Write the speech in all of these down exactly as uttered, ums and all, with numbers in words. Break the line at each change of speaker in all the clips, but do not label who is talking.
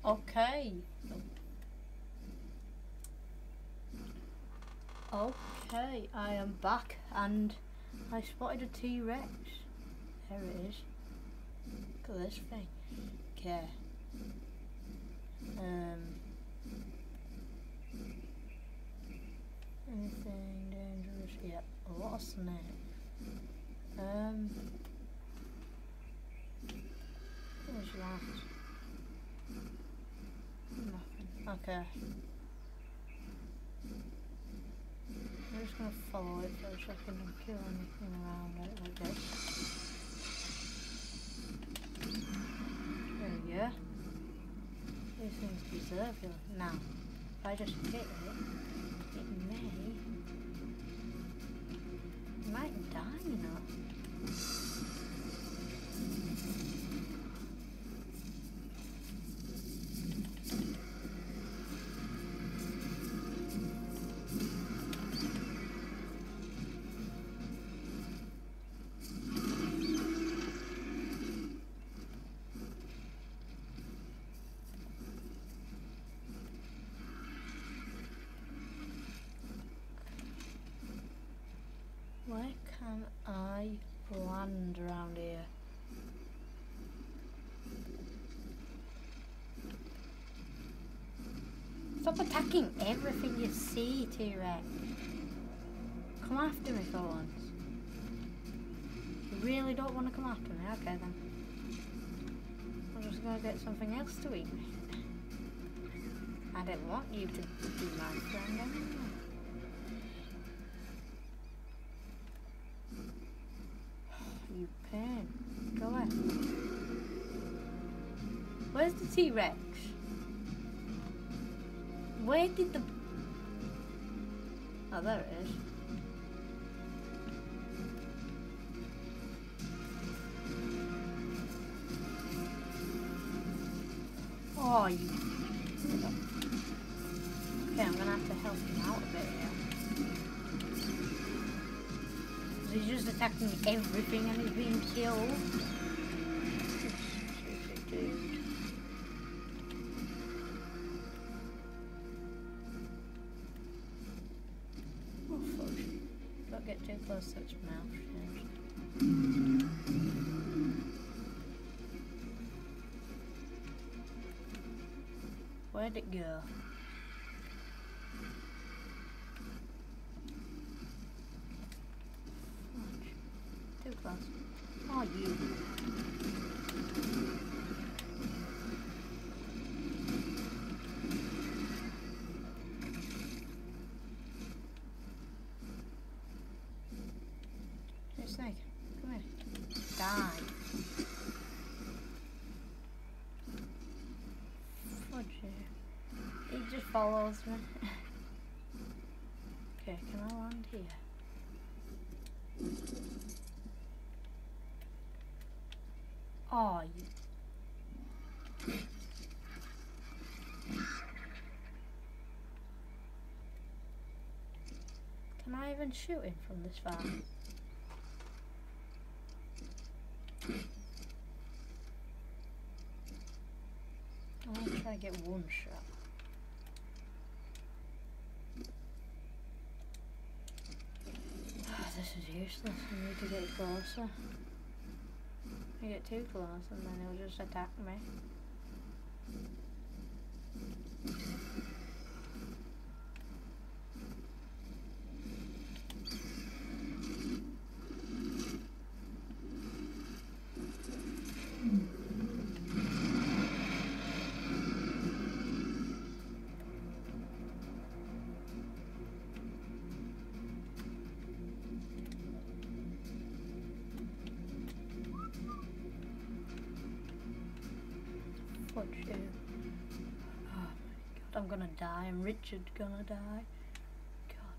Okay. Okay, I am back and I spotted a T-Rex. There it is. Look at this thing. Okay. Um. Anything dangerous? Yep. A lot of snake. Um. What's that? Nothing. Okay. I'm just gonna follow it for a second and kill anything around it like this. There we go. These things deserve it. Now, if I just hit it, it may... It might die, you know. Where can I land around here? Stop attacking everything you see, T-Rex. Come after me for once. You really don't want to come after me? Okay then. I'm just going to get something else to eat. I didn't want you to be my friend anyway. You pain. Go away. Where's the T-Rex? Where did the... Oh, there it is. Oh, you... Okay, I'm gonna have to help him out a bit here. He's just attacking everything and he's being killed. Dude. Oh fuck. Don't get too close to its mouth. Where'd it go? Too close. Oh, you. Hey, snake. Come here. Die. Fudge you. He just follows me. Okay, can I land here? Oh, you. Can I even shoot him from this far? I want to try and get one shot. Oh, this is useless. I need to get closer. I get too close and then he'll just attack me. What do? Oh my god, I'm gonna die and Richard's gonna die. God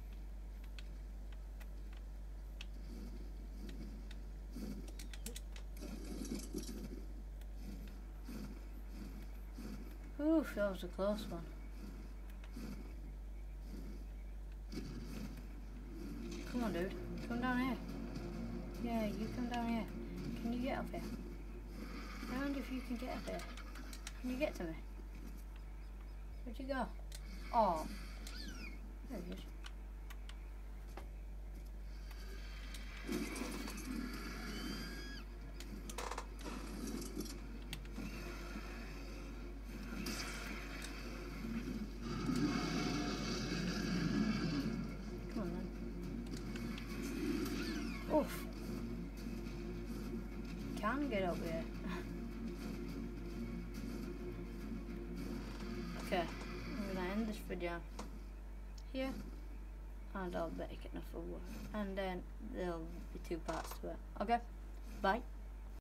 damn it. Oof, that was a close one. Come on, dude. Come down here. Yeah, you come down here. Can you get up here? I wonder if you can get up here. Can you get to me? Where'd you go? Oh. There he is. Come on then. Oof. Can't get up here. Okay, I'm gonna end this video here, and I'll make it enough for one, and then there'll be two parts to it. Okay, bye.